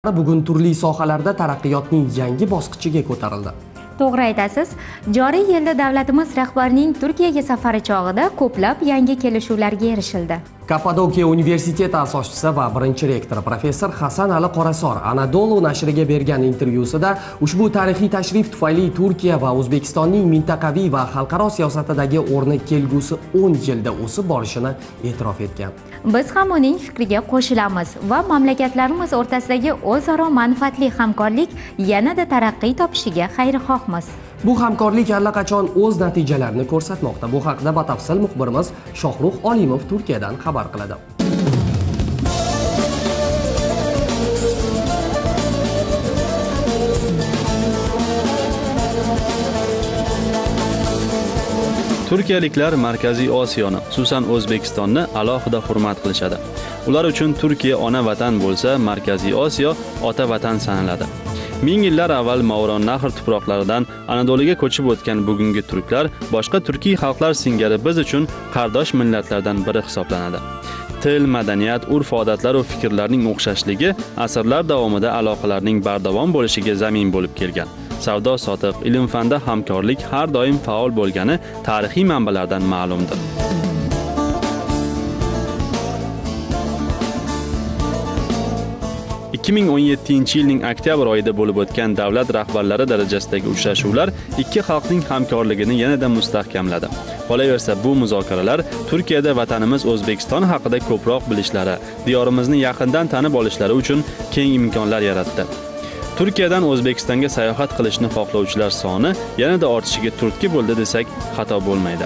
Bugun turli sohalarda taraqqiyotning yangi bosqichiga ko'tarildi. To'g'ri aytasiz. Joriy yilda davlatimiz rahbarining Turkiyaga safari chog'ida ko'plab yangi kelishuvlarga erishildi. Kapadokiya universiteti asoschisi va birinchi rektori professor Hasan Ali Qorasor Anadolu nashriga bergan intervyusida ushbu tarixiy tashrif tufayli Turkiya va O'zbekistonning mintaqaviy va xalqaro siyosatidagi o'rni kelgusi 10 yilda o'sib borishini e'tirof etgan. Biz ham uning fikriga qo'shilamiz va mamlakatlarimiz o'rtasidagi o'zaro manfaatli hamkorlik yanada taraqqiy topishiga xayrixohmiz. Bu hamkorlik allaqachon o'z natijalarini ko'rsatmoqda. Bu haqda batafsil muxbirimiz Shohrux Olimov Turkiyadan xabar qiladi. Turkiyaliklar Markaziy Osiyoni, xususan O'zbekistonni alohida hurmat qilishadi. Ular uchun Turkiya ona vatan bo'lsa, Markaziy Osiyo ota vatan sanaladi. Ming yillar avval Movarounnahr tuproqlaridan Anadoluga ko'chib o'tgan bugungi turklar boshqa turkiy xalqlar singari biz uchun qardosh millatlardan biri hisoblanadi. Til, madaniyat, urf-odatlar va fikrlarning o'xshashligi asrlar davomida aloqalarning bardavom bo'lishiga zamin bo'lib kelgan. Savdo-sotiq, ilm-fanda hamkorlik har doim faol bo'lgani tarixiy manbalardan ma'lumdir. Yilning oktyabr oyida bo'lib o'tgan davlat rahbarlari darajasidagi uchrashuvlar ikki xalqning hamkorligini yanada mustahkamladi. Qolaversa, bu muzokaralar Turkiyada vatanimiz O'zbekiston haqida ko'proq bilishlari, diyorimizni yaqindan tanib olishlari uchun keng imkonlar yaratdi. Turkiyadan O'zbekistonga sayohat qilishni xohlovchilar soni yanada ortishiga turtki bo'ldi desak xato bo'lmaydi.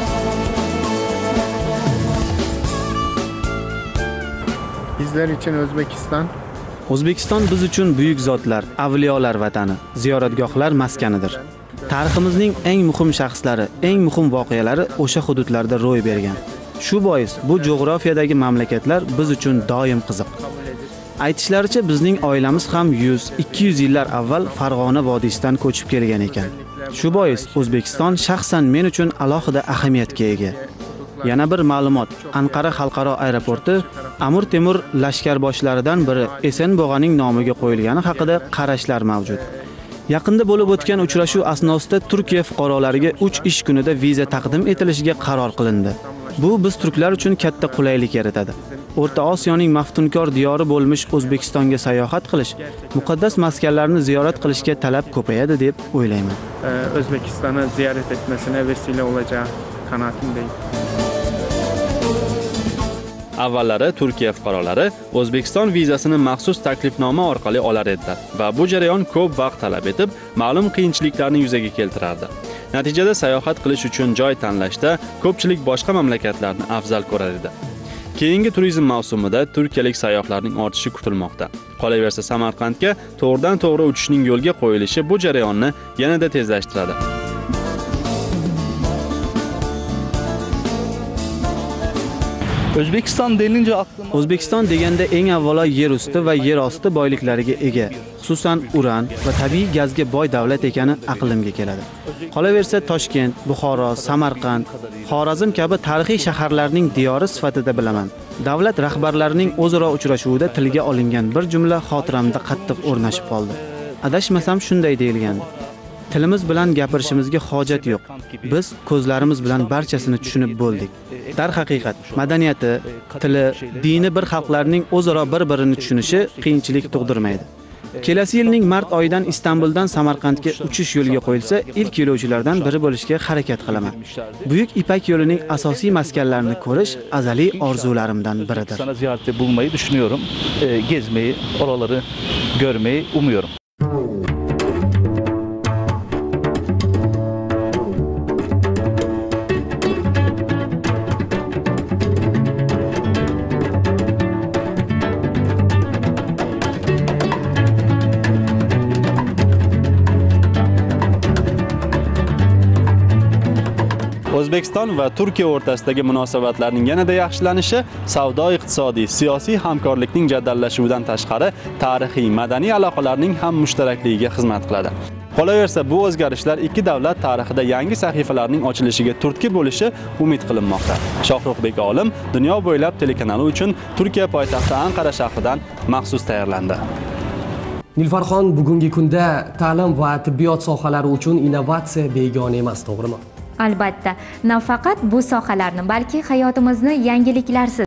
Bizler için O'zbekiston biz uchun buyuk zotlar, avliyolar vatani, ziyoratgohlar maskanidir. Tariximizning eng muhim shaxslari, eng muhim voqealari o'sha hududlarda ro'y bergan. Shu bois bu jo'grafiyadagi mamlakatlar biz uchun doim qiziq. Aytishlaricha bizning oilamiz ham 100-200 yillar avval Farg'ona vodiysidan ko'chib kelgan ekan. Shu bois O'zbekiston shaxsan men uchun alohida ahamiyatga ega. Yana bir ma'lumot, Anqara xalqaro aeroporti Amir Temur lashkarboshlaridan biri Esenbog'aning nomiga qo'yilgani haqida qarashlar mavjud. Yaqinda bo'lib o'tgan uchrashuv asnosida Turkiya fuqarolariga 3 ish kunida viza taqdim etilishiga qaror qilindi. Bu biz turklar uchun katta qulaylik yaratadi. O'rta Osiyoning maftunkor diyori bo'lmish O'zbekistonga sayohat qilish, muqaddas maskanlarni ziyorat qilishga talab ko'payadi deb o'ylayman. O'zbekistonni ziyorat etmesine vesile olacak kanaatimdeyim. Avvallari Turkiya fuqarolari O'zbekiston vizasini maxsus taklifnoma orqali olar edilar va bu jarayon ko'p vaqt talab etib, ma'lum qiyinchiliklarni yuzaga keltirardi. Natijada sayohat qilish uchun joy tanlashda ko'pchilik boshqa mamlakatlarni afzal ko'rar edi. Keyingi turizm mavsumida turkiyalik sayyohlarning ortishi kutilmoqda. Qolaversa, Samarqandga to'g'ridan-to'g'ri uchishning yo'lga qo'yilishi bu jarayonni yanada tezlashtiradi. O'zbekiston deganda eng avvalo yer usti va yer osti boyliklariga ega, xususan uran va tabiiy gazga boy davlat ekani aqlimga keladi. Qolaversa, Toshkent, Buxoro, Samarqand, Xorazm kabi tarixiy shaharlarning diyori sifatida bilaman. Davlat rahbarlarining o'zaro uchrashuvida tilga olingan bir jumla xotiramda qattiq o'rnashib qoldi. Adashmasam shunday deyilgandi: Tilimiz bilan gapirishimizga hojat yo'q. Biz ko'zlarimiz bilan barchasini tushunib bo'ldik. Darhaqiqat, madaniyati, tili, dini bir xalqlarning o'zaro bir-birini tushunishi qiyinchilik tug'dirmaydi. Kelasi yilning mart oyidan Istanbuldan Samarqandga uchish yo'lga qo'yilsa, ilk yo'lovchilardan biri bo'lishga harakat qilaman. Buyuk Ipak yo'lining asosiy maskanlarini ko'rish azaliy orzularimdan biridir. Sana ziyarette bulmayı düşünüyorum. Gezmeyi, oraları görmeyi umuyorum. O'zbekiston va Turkiya o'rtasidagi munosabatlarning yanada yaxshilanishi savdo-iqtisodiy, siyosiy hamkorlikning jadallashuvidan tashqari tarixiy, madaniy aloqalarning ham mushtarakligiga xizmat qiladi. Qolaversa, bu o'zgarishlar ikki davlat tarixida yangi sahifalarning ochilishiga turtki bo'lishi umid qilinmoqda. Shohruxbek Olim Dunyo bo'ylab telekanali uchun Turkiya poytaxti Anqara shahridan maxsus tayyorlandi. Nilfarxon, bugungi kunda ta'lim va tibbiyot sohalari uchun innovatsiya begona emas, to'g'rimi? Albatta, nafaqat bu sohalarni, balki hayotimizni yangiliklarsiz